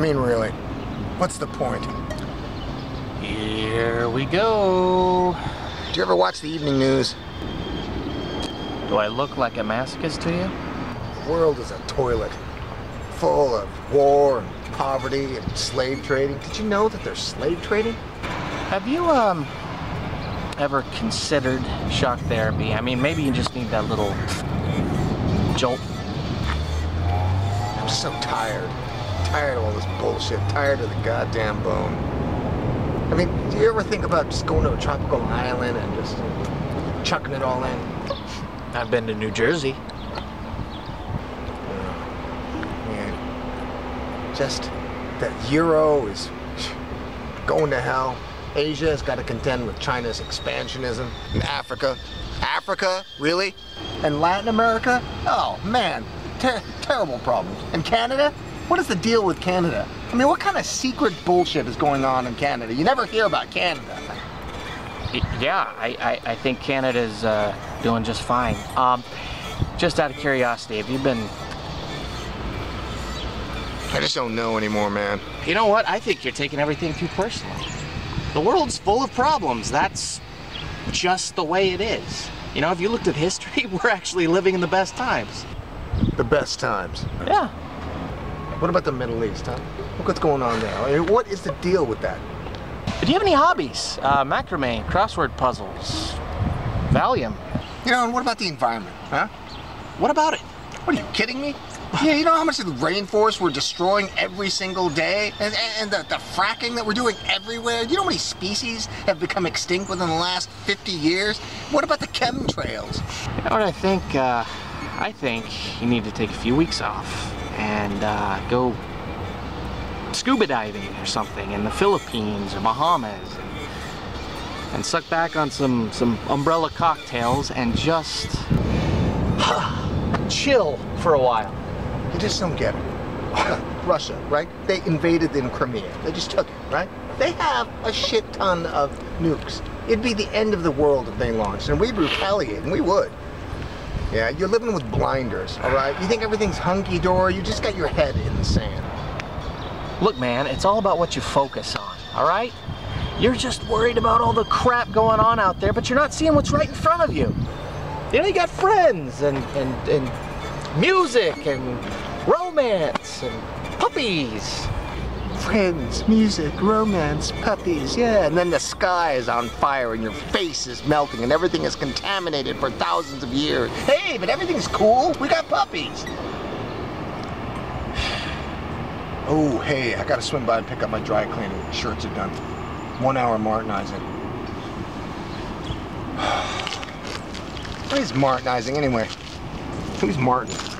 mean, really, what's the point? Here we go. Do you ever watch the evening news? Do I look like a masochist to you? The world is a toilet, full of war and poverty and slave trading. Did you know that there's slave trading? Have you, ever considered shock therapy? I mean, maybe you just need that little jolt. I'm so tired. Tired of all this bullshit. Tired of the goddamn bone. I mean, do you ever think about just going to a tropical island and just chucking it all in? I've been to New Jersey. Man, just that Euro is going to hell. Asia has got to contend with China's expansionism. And Africa. Africa? Really? And Latin America? Oh, man. Terrible problems. And Canada? What is the deal with Canada? I mean, what kind of secret bullshit is going on in Canada? You never hear about Canada. Yeah, I think Canada's doing just fine. Just out of curiosity, have you been... I just don't know anymore, man. You know what? I think you're taking everything too personally. The world's full of problems. That's just the way it is. You know, if you looked at history, we're actually living in the best times. The best times? Yeah. What about the Middle East, huh? Look what's going on there. I mean, what is the deal with that? Do you have any hobbies? Macrame, crossword puzzles, Valium. You know, and what about the environment, huh? What about it? What, are you kidding me? Yeah, you know how much of the rainforest we're destroying every single day? And the fracking that we're doing everywhere? You know how many species have become extinct within the last 50 years? What about the chemtrails? You know what I think? I think you need to take a few weeks off and go scuba diving or something in the Philippines or Bahamas and suck back on some umbrella cocktails and just chill for a while. You just don't get it. Russia, right? They invaded in Crimea. They just took it, right? They have a shit ton of nukes. It'd be the end of the world if they launched, and we'd retaliate, and we would. Yeah, you're living with blinders, all right? You think everything's hunky-dory, you just got your head in the sand. Look, man, it's all about what you focus on, all right? You're just worried about all the crap going on out there, but you're not seeing what's right in front of you. You know, you got friends and music and romance and puppies. Friends, music, romance, puppies, yeah. And then the sky is on fire and your face is melting and everything is contaminated for thousands of years. Hey, but everything's cool. We got puppies. Oh, hey, I gotta swim by and pick up my dry cleaning. Shirts are done. 1 hour Martinizing. What is Martinizing anyway? Who's Martin?